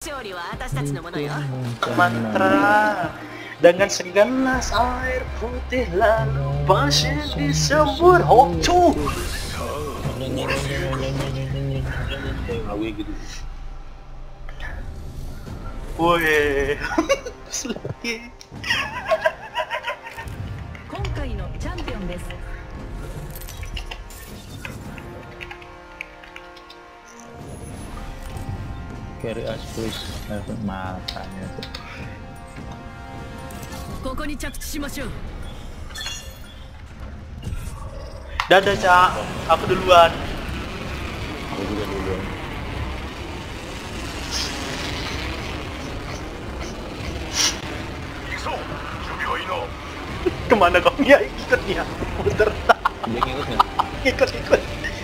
Mantra dengan segelas air putih lalu pasien disebut Hoktu. Woi, lagi. 今回のチャンピオンです。 Carry us please. Makanya tuh. ここに着地しましょう。 Dadah, Cak. Aku duluan. Aku juga duluan. Kemana kau? Ya, ikut dia. Muter. Dia ngikut nggak? Ikut.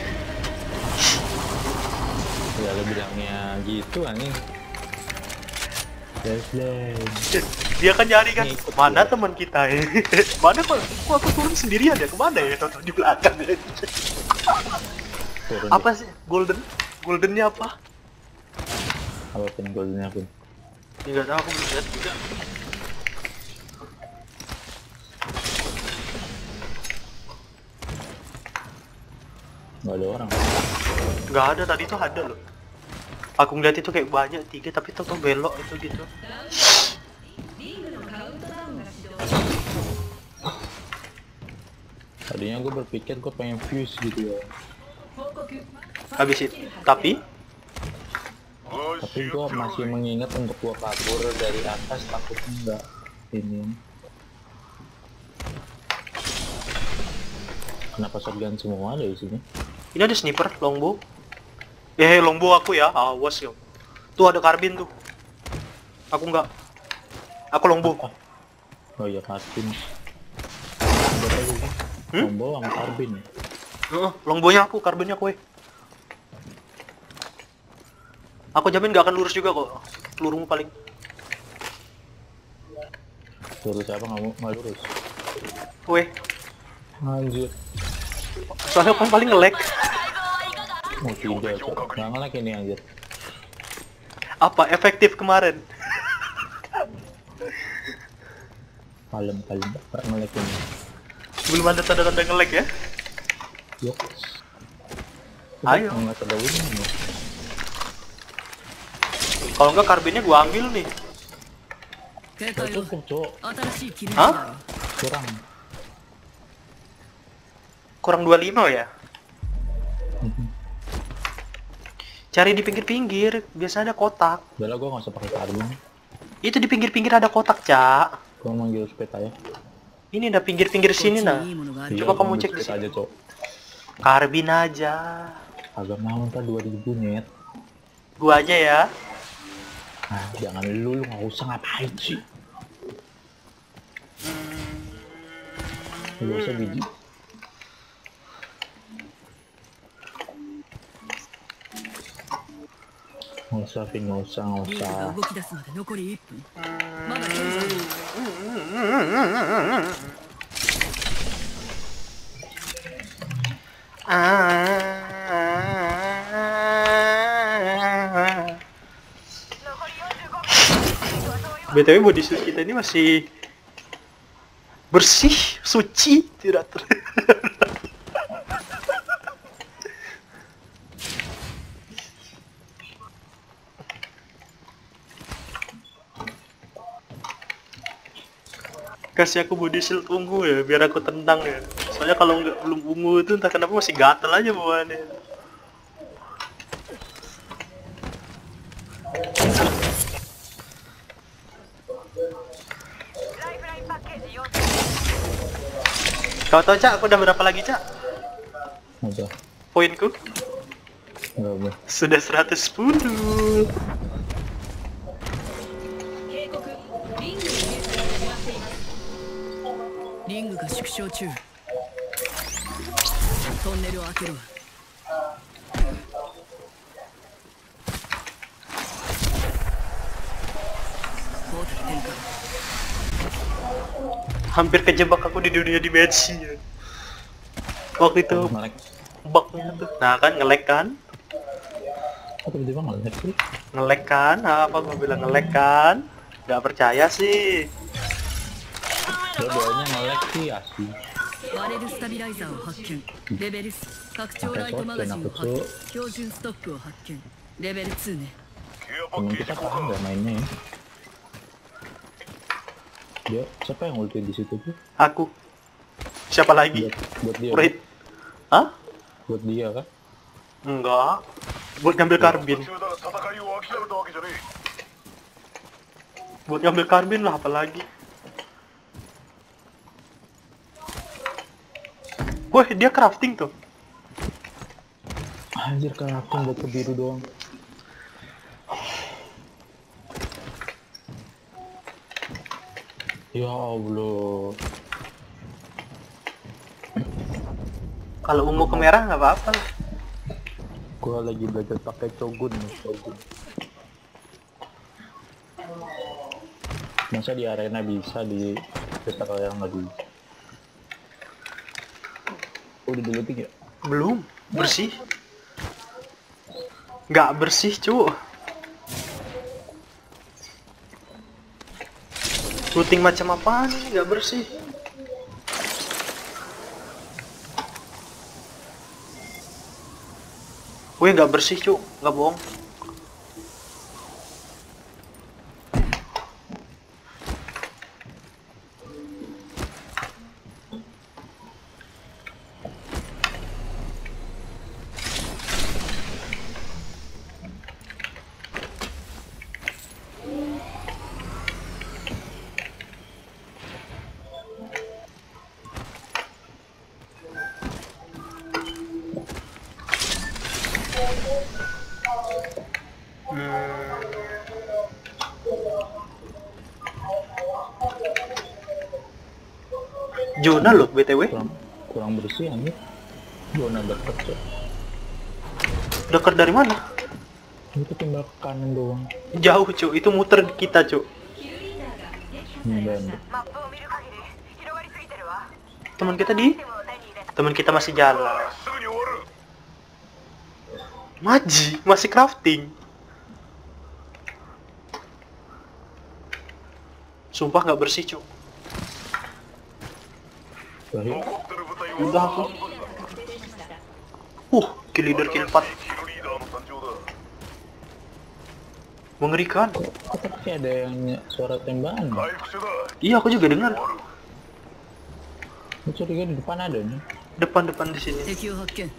Ya lo bilangnya gitu anjing. Yes, Dia kan nyari kan. Ngikut Mana dia. teman kita ya? Mana kok aku turun sendirian ya? Kemana ya? Tonton di belakang. Turun Apa sih? Goldennya apa? apa pun golnya pun. Enggak tahu, aku belum lihat juga. Nggak ada orang. Nggak ada, tadi tuh ada loh. Aku ngeliat itu kayak banyak, 3 tapi tuh belok itu gitu. Tadinya gue berpikir gue pengen fuse gitu ya. Habis itu, tapi Tapi gue masih mengingat untuk gue kabur dari atas takutnya nggak ini. Kenapa shotgun semua ada isinya? ini ada sniper, longbow. Longbow aku ya, awas yo. Tuh ada karbin tuh. Aku nggak. Aku longbow. Oh iya karbin. Ada lagi kan? Combo sama karbin ya? Longbownya aku, karbinnya aku. Aku jamin nggak akan lurus juga kok. Pelurumu paling. Lurus apa nggak lurus? Weh, Anjir. soalnya aku paling nge-lag. Mau tidak cok. Nggak nge-lag ini anjir. Apa efektif kemarin? Kalem nggak nge-lag ini. Belum ada tanda-tanda nge-lag ya? Yuk. Ayo. Nggak ada win. Kalau enggak karbinnya gua ambil nih. Nggak cukup cok. Hah? Kurang. Kurang 25 ya? Cari di pinggir-pinggir, biasa ada kotak. Udah lah gue nggak usah pakai karbin. Itu di pinggir-pinggir ada kotak, Cak. Gue manggil sepeda ya. Ini ada pinggir-pinggir sini nah. Coba kamu cek di aja sini. cok. Karbin aja. Agak mau ntar 2000 net. Gua aja ya. Nah jangan lu nggak usah ngapain sih. Lu usah biji. Nggak usah, Vin, nggak usah. 動き出すまで残り1分。まだ現在 BTW body suit kita ini masih bersih, suci, tidak kasih aku body shield ungu ya, biar aku tendang ya. Soalnya kalau nggak belum ungu itu entah kenapa masih gatel aja bawaannya. Kau tahu Cak, aku udah berapa lagi Cak? Apa? Poinku Berapa? sudah 110. リングが縮小中。トンネルを開けるわ。ポータル展開。 Hampir kejebak aku di dunia dimensi ya. Waktu itu Nge-lag. bugnya tuh. Nah kan nge-lag kan? Kok tiba-tiba nge-lag sih? Nge-lag kan? Apa gua bilang nge-lag kan? Gak percaya sih. Dua-duanya nge-lag sih asli. バレルスタビライザーを発見レベル3拡張ライトマガジンを発見標準ストックを発見レベル2ね Temen kita paham nggak mainnya ya? Dia siapa yang ulti di situ tuh? Aku. Siapa lagi? Buat dia. Wait. Hah? Buat dia kan? Enggak. Buat ngambil karbin. Buat ngambil karbin lah apalagi. Wah, dia crafting tuh. Anjir, crafting buat ke biru doang. Ya Allah. Kalau ungu ke merah nggak apa-apa lah. Gua lagi belajar pakai Shogun nih, Shogun. Masa di arena bisa, di Battle Royale nggak bisa? Udah diluting ya? Belum. Bersih. Nggak bersih, cu. Looting macam apaan ini nggak bersih? Wih, nggak bersih, cu. Nggak bohong. Zona loh, BTW. Kurang bersih anjir. Zona deket cok. Dekat dari mana? Itu tinggal ke kanan doang. Jauh, cu. Itu muter kita, cu. Dan Teman kita Teman kita masih jalan. Maji, masih crafting. Sumpah nggak bersih, cu. Udah aku. Kill leader kill 4. Mengerikan. kok tapi ada yang suara tembakan? Iya, aku juga dengar. Ini curiga di depan ada nih. Depan di sini. 敵を発見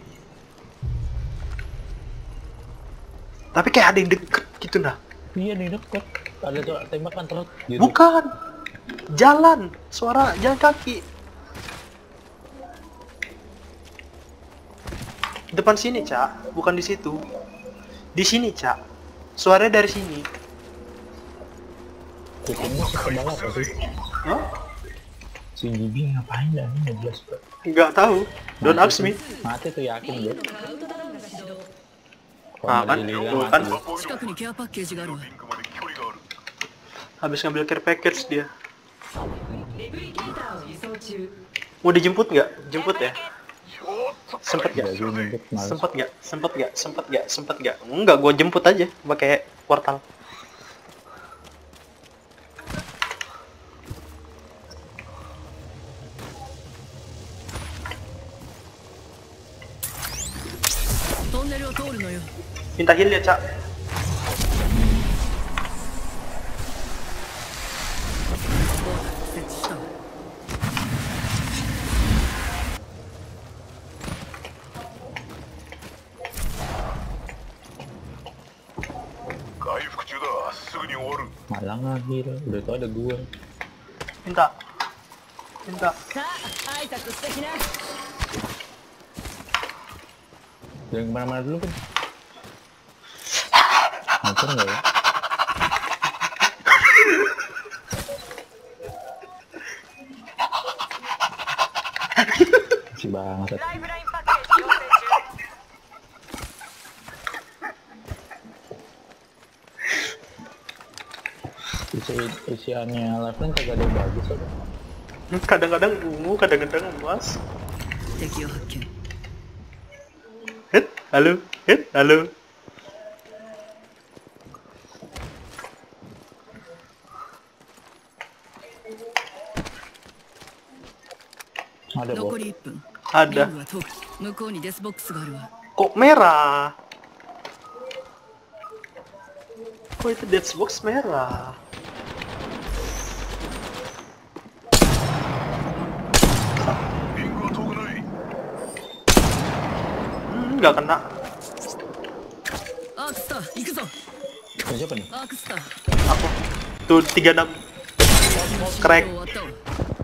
Tapi kayak ada yang deket gitu nah. Iya nih deket. Ada suara tembakan terus. Gitu. Bukan. Jalan, suara jalan kaki. Depan sini, Cak. Bukan di situ. Di sini, Cak. Suaranya dari sini. Kupingnya setebal apa sih? Hah? Si Gibi ngapain dah ini 12 bro? Nggak tahu. Don't ask me. Mati tuh yakin bro. Ah, kan? Tuh, kan? 近くにケアパッケージがあるわ Habis ngambil care package dia. Mau dijemput nggak? Jemput ya? Sempet nggak? Sempet nggak? Sempet nggak? Sempet nggak? Sempet nggak? Enggak, gua jemput aja pakai portal. Minta heal ya, Cak. Malah ngahir, udah tau ada gua. Minta. Jangan kemana-mana dulu kan. Ngatur nggak ya? Si bangsat. Isiannya leveling kagak ada yang bagus apa? Kadang-kadang ungu, kadang-kadang emas. 敵を発見 Halo. Ada bos. 残り1分。 Ada. リングは遠く。向こうにデスボックスがあるわ。 Kok merah? Kok itu Deathbox merah? Nggak kena. アークスター、行くぞ。 Siapa nih? アークスター。 Aku. Tuh 36. Crack. 終わったわ。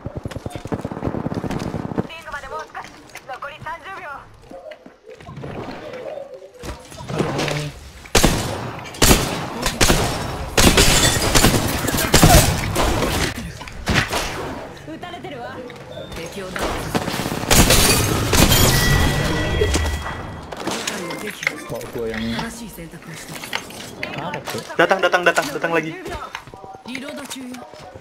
敵をダウン。 Kok gua yang 正しい選択をした。 apa tuh? Datang lagi. リロード中よ。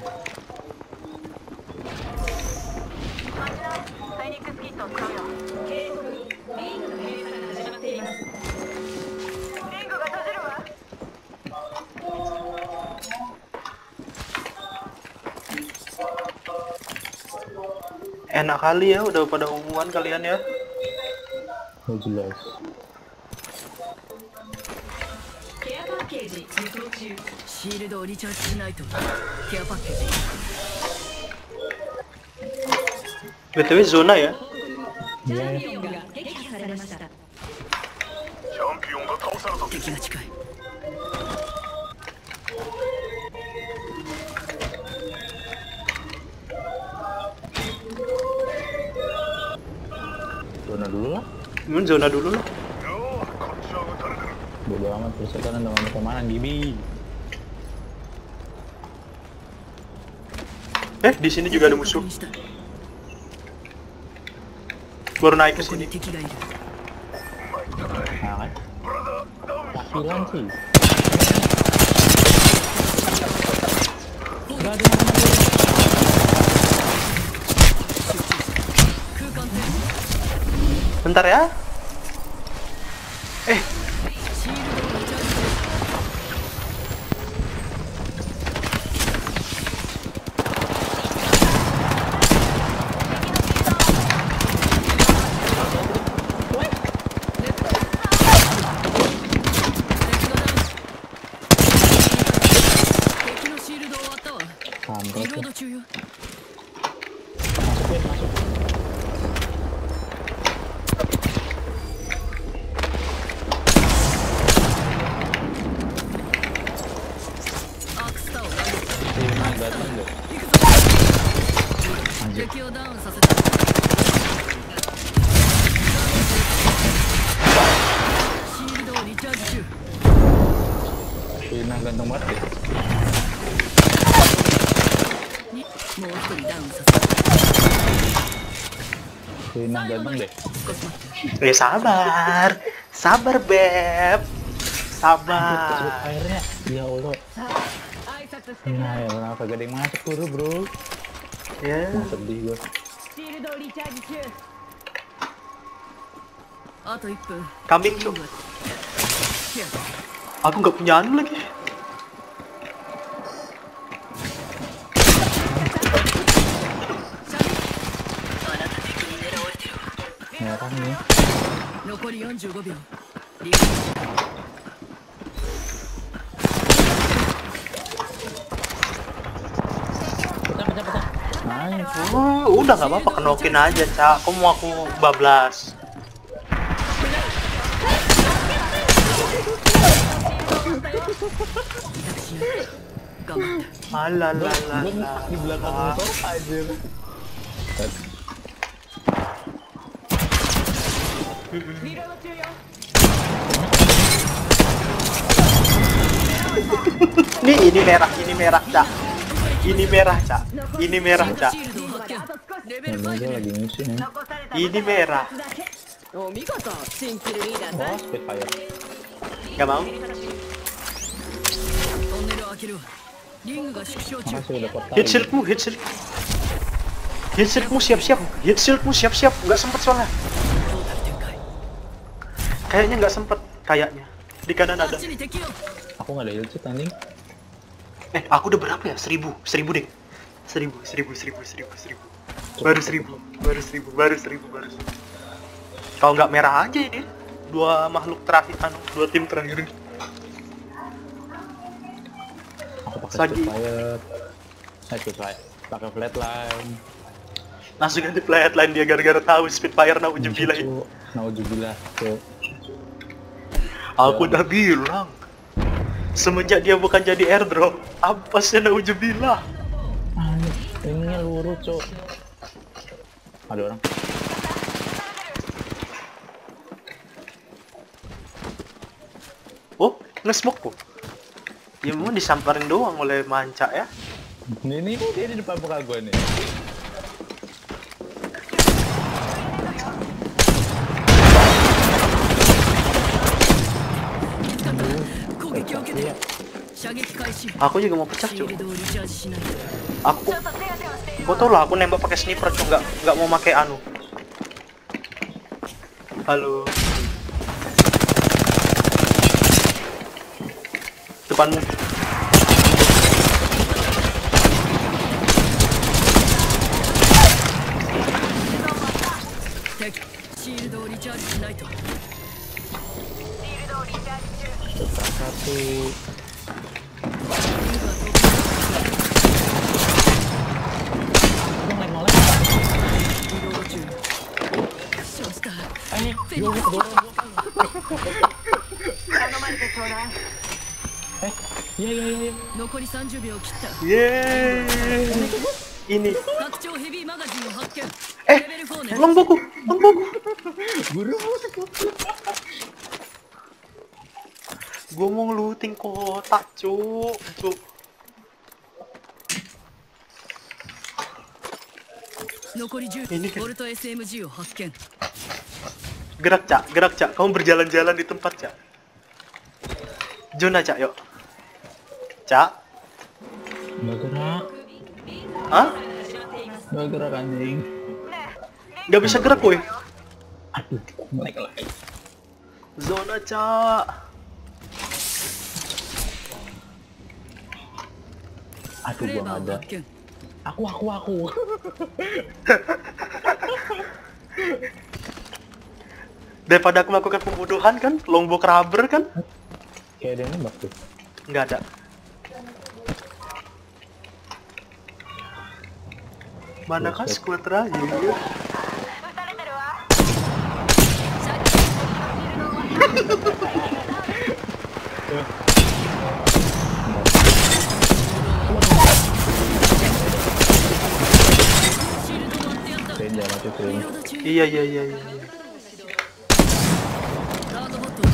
Enak kali ya, udah pada umuman kalian ya. Oh jelas. シールドをリチャージしないと。ケアパッケージ。 BTW zona ya. Iya. 敵が近い。 Zona dulu lah. Zona dulu lah. Bodo amat terus sekarang udah mau kemana Gibi? Di sini juga ada musuh. Baru naik ke sini. 敵がいる。 Nah kan? Takilan sih. Gak ada yang Bentar ya. シールドをリチャージする。 敵のシールド終わったわ。 Sampai リロー tuh. ド中よ。 Masukin, masuk. Datang deh. 敵をダウンさせた。シールドをリチャージ中。 Nah ganteng banget deh. もう一人ダウンさせた。 Nah ganteng deh. 少し待って。 Sabar. Sabar, Beb. Sabar. Airnya, ya Allah. Nah ya lah, kagak ada yang masuk tuh bro. Ya. Sedih gue. あと1分。 Kambing, Cuk. Aku nggak punya anu lagi. Merah nih. 残り45秒。 Pecah. Nice. Udah nggak apa-apa, kenokin aja, Cak. Kok mau aku bablas? Alalala. Gue ngepak di belakang motor aja. Ini merah, Cak. Ini merah, Cak. Ini merah, Cak. シールドを発見。レベル Ini 5 gue lagi ngisi nih. Ini merah. お見事。シンプルリーダー Wah, Spitfire. Gak mau? トンネルを開けるわ。リングが縮小中。 Makasih udah portal. Hit shieldmu, hit shield. Hit shieldmu siap-siap. Hit shieldmu siap-siap. Nggak sempet soalnya. トータル展開。 Kayaknya nggak sempet. Kayaknya. Di kanan あっ ada. ちに敵よ。 Aku nggak ada heal cheat anjing. Aku udah berapa ya? 1000 deh. 1000. Baru 1000. Kalau nggak merah aja ini. Dua makhluk terakhir, dua tim terakhir ini. Aku pakai Lagi. Spitfire. Pakai flatline. Langsung ganti flatline dia gara-gara tahu Spitfire nauzubillah itu. Nauzubillah tuh. Aku udah bilang. Semenjak dia bukan jadi airdrop, apa sih nauzubillah? Ini lurus, Cok. Ada orang. Oh, nge-smoke kok. Ya mau disamperin doang oleh manca ya. Ini dia di depan muka gue nih. Aku juga mau pecah cuy. Aku tau lah aku nembak pakai sniper cuy, nggak mau pakai anu. Halo. Depanmu. Satu. Iya. 残り30秒切った。 Yeay. Ini. 拡張ヘビーマガジンを発見。 Eh, レベル4ね。 longboku. Buru. Gua mau ngeluting kotak, cuk. Cuk. 残り10。 Ini kan- ボルト SMG を発見。 Gerak, Cak. Kamu berjalan-jalan di tempat, Cak. Zona, Cak, yuk. Cak. Nggak gerak. Hah? Nggak gerak anjing. Nggak bisa gerak, woi. Aduh, naik lagi. Zona, Cak. Aduh, フレー gua バ nggak ーを ada. 発見。 Aku. Daripada aku melakukan pembunuhan kan, longbow rubber kan? Kayak ada yang nembak tuh. Nggak ada. Manakah squad terakhir? Train jangan mati train. リロード中。 Iya. ガードボットを倒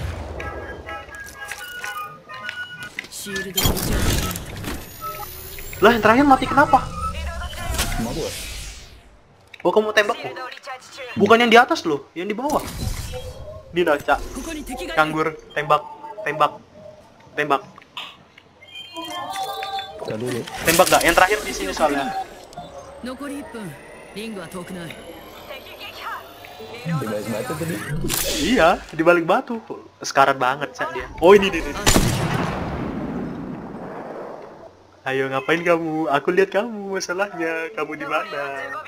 す。シールドを打ち上げる。 Lah, yang terakhir mati kenapa? Sama gua. Oh, kamu tembak kok? Bukan yang di atas loh, yang di bawah. Dina, Cak. ここに敵がいる。 Nganggur, tembak. Kita dulu. Tembak gak? Yang terakhir di sini soalnya. 残り1分。リングは遠くない。 Di balik batu tadi. Iya, di balik batu. Sekarat banget, Cak, dia. Oh, ini. Ayo, ngapain kamu? Aku lihat kamu, masalahnya. Kamu di mana?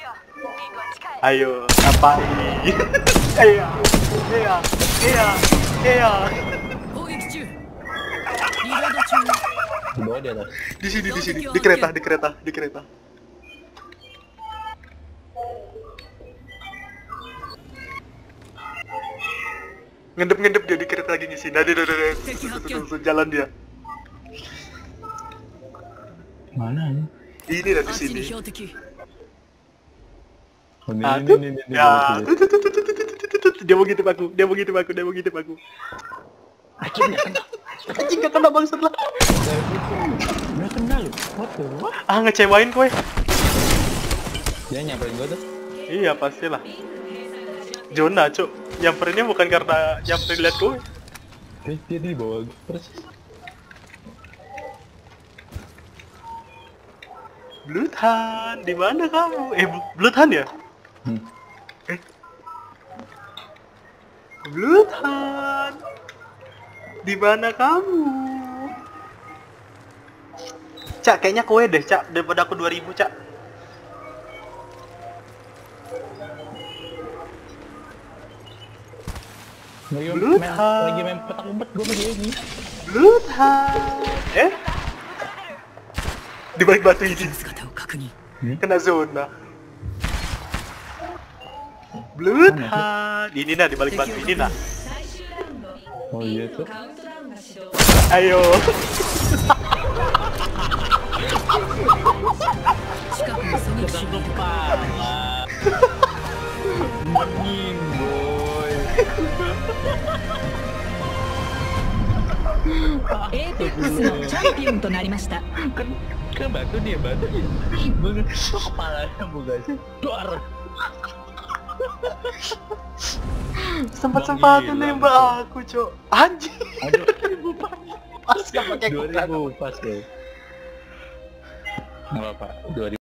Ayo, ngapain? Iya. 攻撃中。リロード中。 Di bawah di atas. Di sini. Di kereta. Ngendep dia di kereta lagi ngisi. Nah, dia. Jalan dia. Mana ini? Ini lah di あっち sini. に標的。 Oh, Aduh. ini. Ya. Dia mau ngintip aku. Akhirnya kena. Anjing gak kena bangsat lah. Nggak kena lu. What the what? Ah, ngecewain kowe. Dia nyamperin gua tuh. Iya, pastilah. Zona, Cuk. Nyamperinnya bukan karena nyamperin liat kowe. Dia di bawah gua persis. Bloodhound, di mana kamu? Bloodhound ya? Bloodhound, di mana kamu? Cak, kayaknya kowe deh, Cak, daripada aku 2000, Cak. Lagi main petak umpet gue sama dia ini. Bloodhound. Di balik batu ini 姿を確認 kena zona. Bloodhound. Ini nah di balik batu ini nah. Oh iya tuh. Ayo. 近くに狙撃手がいる Mending boy. エーペックスのチャンピオンとなりました Kan batu dia. Kepalanya bukan. Duar. Sempat-sempatnya nembak aku, Cok. Anjing. Aduh, Pas gak pakai 2000 pas deh. Nggak apa-apa. 2000.